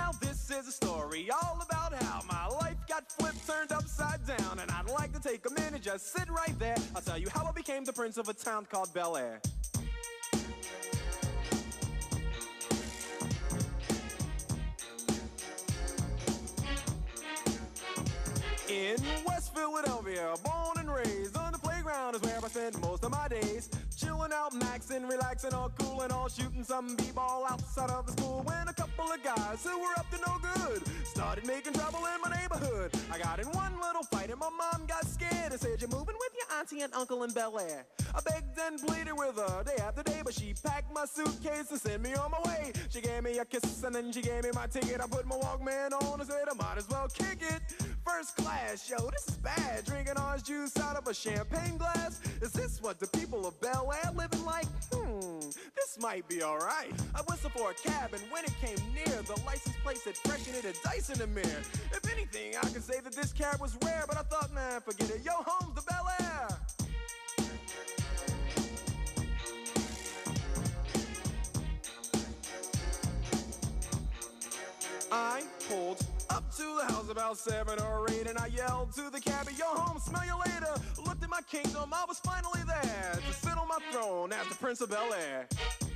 Now this is a story all about how my life got flipped, turned upside down. And I'd like to take a minute, just sit right there. I'll tell you how I became the prince of a town called Bel Air. In West Philadelphia, born and raised, on the playground is where I spent most of my days. Chilling out, maxing, relaxing, all cool and all, shooting some b-ball outside of the school. When a couple of guys who were up to no good started making trouble in my neighborhood. I got in one little fight and my mom got scared and said, "You're moving with your auntie and uncle in Bel Air." I begged and pleaded with her day after day, but she packed my suitcase and sent me on my way. She gave me a kiss and then she gave me my ticket. I put my Walkman on and said I might as well kick it. First class, yo, this is bad. Drinking orange juice out of a champagne glass. Is this what the people of Bel Air living like? This might be alright. I whistled for a cab and when it came near, the license plate said fresh and it had dice in the mirror. If anything, I could say that this cab was rare, but I thought, man, forget it. Yo, home's the Bel Air. I pulled up to the house about 7 or 8 and I yelled to the cabbie, "Yo, home, smell you later." Looked at my kingdom, I was finally there to sit on my throne as the Prince of Bel Air.